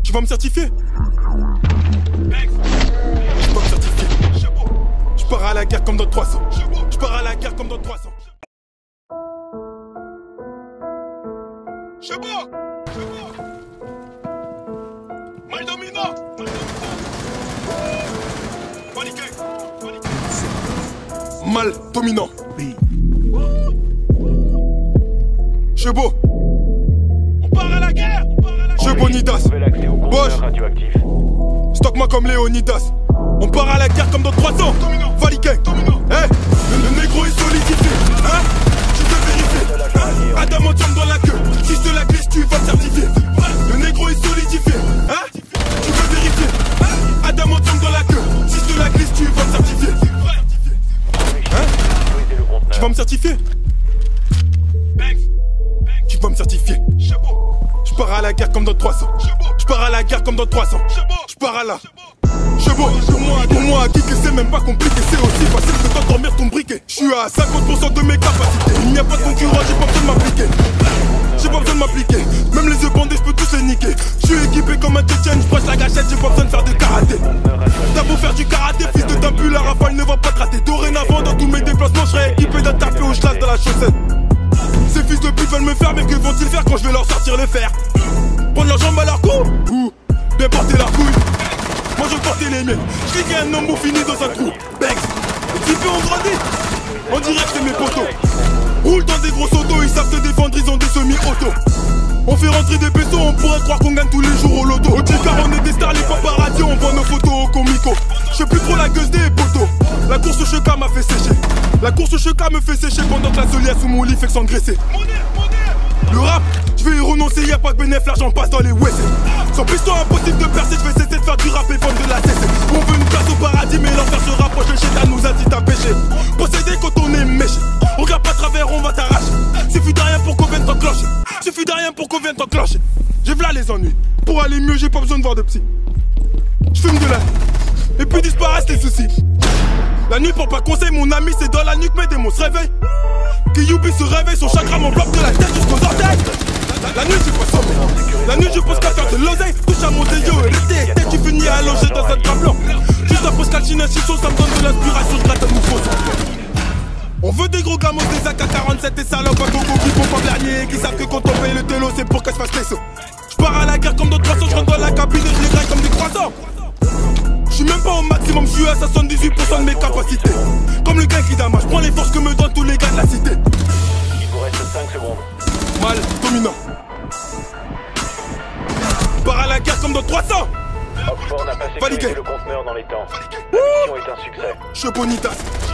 Tu vas me certifier? Je peux me certifier. Je pars à la guerre comme dans 300. Je pars à la guerre comme dans 300. Chebo. Mal dominant. Mal dominant. Chebo. On part à la guerre. Chebo Nidas. Bosch. Stock-moi comme Léonidas. On part à la guerre comme dans 300. Valiquet. Hey, le négro est solidifié. Hein? Tu peux vérifier. Hein? Adamantium dans la queue. Si je te la glisse, tu vas te certifier. Le négro est solidifié. Hein? Tu peux vérifier. Hein? Adamantium dans la queue. Si je te la glisse, tu vas te certifier. Hein? Tu vas me certifier? Tu vas me certifier. Je pars à la guerre comme dans 300. Je pars à la guerre comme dans 300. Je pars à la. Chebo, pour moi, à geeker, c'est même pas compliqué. C'est aussi facile que d'endormir ton briquet. Je suis à 50% de mes capacités. Il n'y a pas de concurrent, j'ai pas besoin de m'appliquer. J'ai pas besoin de m'appliquer. Même les yeux bandés, je peux tous les niquer. Je suis équipé comme un Tchétchène, je presse la gâchette, j'ai pas besoin de faire de karaté. T'as beau faire du karaté, fils de d'un pull, la rafale ne va pas te rater. Dorénavant, dans tous mes déplacements, je serai équipé d'un tapis au schlass dans la chaussette. Ces fils de pute veulent me faire, mais que vont-ils faire quand je vais leur sortir le fer? Prendre leurs jambes à leur cou ou bien porter leur couille? Moi je portais les miennes, je dis un homme fini dans un trou. Bex, les petits peu ont grandi, on dirait que c'est mes potos. Roule dans des gros autos, ils savent se défendre, ils ont des semi-autos. On fait rentrer des pesos, on pourrait croire qu'on gagne tous les jours au loto. Au car on est des stars, les paparazzi, on voit nos photos au comico. Je sais plus trop la gueuse des potos. La course au cheka m'a fait sécher. La course au cheka me fait sécher pendant que la solia sous mon lit fait que s'engraisser. Le rap, je vais y renoncer, y'a pas que bénéf, l'argent passe dans les WC. Sans piston impossible de percer, je vais cesser de faire du rap et vendre de la CC. On veut une place au paradis, mais l'enfer se rapproche, le chétan nous incite à pécher. Posséder quand on est méché, on regarde pas à travers, on va t'arracher. Suffit de rien pour qu'on vienne t'enclencher. Suffit de rien pour qu'on vienne t'enclencher. J'ai v'là les ennuis, pour aller mieux j'ai pas besoin de voir de psy. J'fume de l'air, et puis disparaissent les soucis. La nuit pour pas conseil, mon ami c'est dans la nuque, mes démons se réveillent. Kiyubi se réveille, son chakra m'enveloppe de la tête jusqu'aux orteils. La nuit je pense sommeil, la nuit je pense qu'à faire de l'oseille. Touche à mon déo hérité, dès que tu finis allongé dans un drap blanc. Juste après ce calcine un ciseau, ça me donne de l'inspiration, je gratte un nouveau son. On veut des gros gamos, des AK-47 et salopes à gogo qui font pas dernier, qui savent que quand on paye le télo c'est pour qu'elle se fasse les sauts. Je pars à la guerre comme dans 300, je rentre dans la cabine et je les graille comme des croissants. Je suis même pas au maximum, je suis à 78% de mes capacités. Comme le gars qui damage, je prends les forces que me donnent tous les gars de la cité. Il vous reste 5 secondes. Mal dominant. Pars à la guerre comme dans 300. Oxford n'a pas sécurisé le conteneur dans les temps. La mission est un succès. Chebo Nidas.